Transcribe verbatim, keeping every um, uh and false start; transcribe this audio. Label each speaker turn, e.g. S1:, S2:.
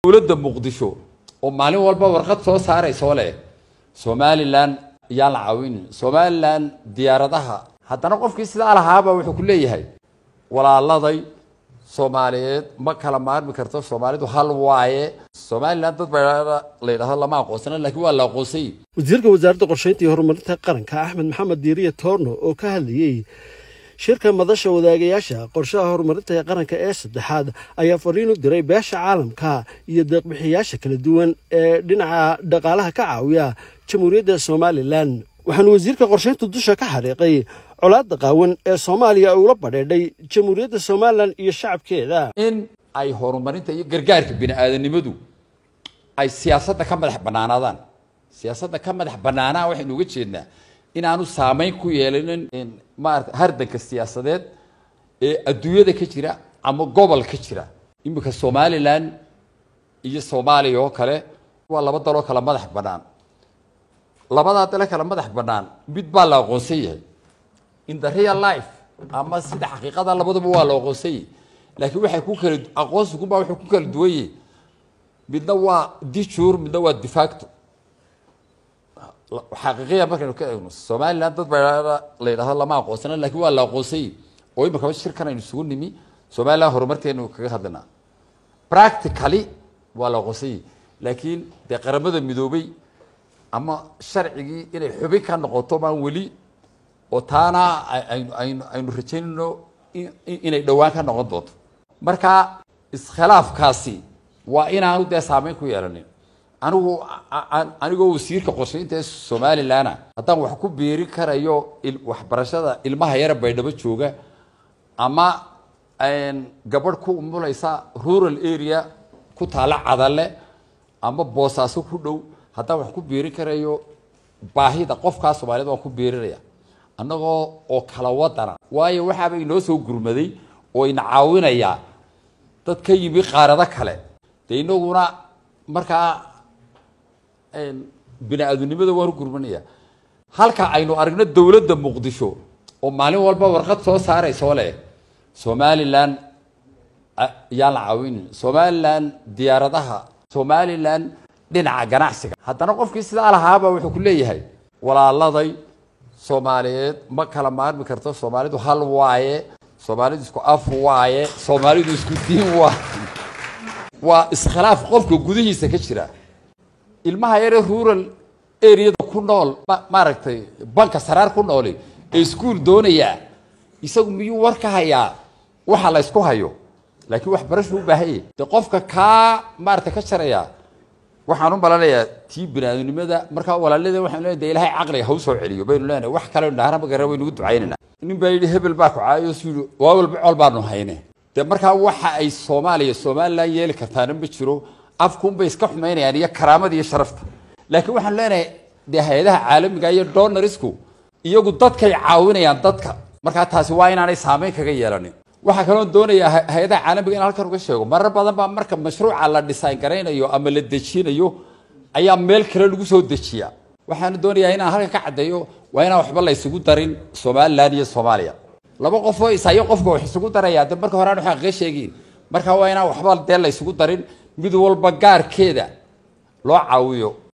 S1: dowladda Muqdisho oo maalin walba warqad soo saaray soo leh Somaliland yaa la caawin Somaliland diyaaradaha haddana qofkii sida lahaaba wuxuu ku leeyahay walaaladay Soomaaliyeed ma kala maarmi karto Soomaalidu hal waaye Somaliland dad baa la yiraahdo lama aqoonsana laakiin waa la aqoonsay
S2: wasiirka wasaaradda qorsheynta iyo horumarinta qaranka Axmed Maxamed Diiriye Toorno oo ka hadlayay shirka madasha wadaagayaasha qorshaha horumarinta qaranka ee saddexaad ayaa fariin u diray beesha caalamka iyo deeq-bixiyaasha kala duwan ee dhinaca dhaqaalaha ka caawiya Jamhuuriyadda Somaliland waxaan wasiirka qorsheynta dusha ka xariiqay colaadda qaawan ee Soomaaliya uu la badheedhay Jamhuuriyadda Somaliland iyo shacabkeeda
S1: in ay horumarinta iyo gargaarka bini'aadanimadu ay siyaasadda ka madax banaanaadaan siyaasadda ka madax banaanaa waxaynu uga jeednaa in aanu saameyn ku yeelanin maarta hardanka siyaasadeed ee adduunyada ka jira ama gobol ka jira imika Somaliland iyo Soomaaliya oo kale waa laba dal oo kala madax banaan labada dal kala madax banaan mid baa la aqoonsan yahay in the real life ama sida xaqiiqada labaduba waa la aqoonsan yahay laakiin waxay ku kala aqoonsigu baa wuxuu ku kala duwan yahay midna waa de jure midna waa de facto حقيقيا markaynu ka eegno Somaliland dad baa la yiraahdo lama aqoonsana laakiin waa la aqoonsay oo imika shirkan aynu isugu nimi Somaliland horumarteenu kaga hadlana practically waa la aqoonsay laakiin de qaramada midoobay ama sharcigi inay xubin ka noqoto baan wali oo taana aynu aynu aynu rajaynayno inay dhawaan ka noqon doonto marka iskhilaafkaasi waa inaanu de saameyn ku yeelanin anigu anigu wasiirka qorsheynta Somaliland haddaan wax ku beeri karayo waxbarashada ilmaha yar baydhabo jooga ama een gabadh ku umulaysa rural area ku taala cadale ama boosaaso ku dhow haddaan wax ku beeri karayo baahida qofka Soomaaliyeed oo ku beerinaya annagoo oo kala wadana waayo waxa bay noo soo gurmaday oo ina caawinaya dad ka yimi qaarada kale deynaguna markaa een bini'aadanimada waan gurmanaya halka aynu aragno dawladda Muqdisho oo maalin walba warqad soo saaray soo leh Somaliland yaa la caawin Somaliland diyaaradaha Somaliland dhinaca ganacsiga haddana qofkii sida lahaaba wuxuu ku leeyahay walaaladay Soomaaliyeed ma kala maarmi karto Soomaalidu hal waaye Soomaalidu isku af waaye Soomaalidu isku diin waa waa iskhilaaf qofka gudihiisa ka jira ilmaha yar rural area ku nool ma aragtay banka saraar ku nool ee iskuul doonaya isagu miyuu war ka hayaa waxa la isku hayo laakiin wax barasho u baahay de qofka ka maarta ka sharaya waxaan u balanayaa tii bini'aadanimada marka walaalada waxaan leeyahay ilaahay aqliga ha u soo celiyo baynu leenahay wax kale dhaarna ma garan waynu ducaynana nin baa yiri hebel baa ku caayo suu waa walba col baanu hayne de marka waxa ay Soomaaliya Somaliland yeeli kartaan ma jiro afkuun bay iska xumeynayaan iyo karaamada iyo sharafta laakiin waxaan leenahay de hay'adaha caalamiga iyo donorsku iyagu dadka ay caawinayaan dadka marka taasi waa inaanay saameyn kaga yeelanin waxa kale oo doonaya hay'adaha caalamiga in halkan uga sheego marar badan baa marka mashruuca la design gareynayo ama la dejinayo ayaa meel kale lagu soo dejiya waxaan doonayaa inaan halkan ka cadeeyo waa inaan waxba la isugu darin Somaliland iyo Soomaaliya laba qof oo isayo qofka wax isugu daraya dad marka hore aan waxa ka sheegin marka waa inaan waxba la isugu darin mid walba gaarkeeda loo caawiyo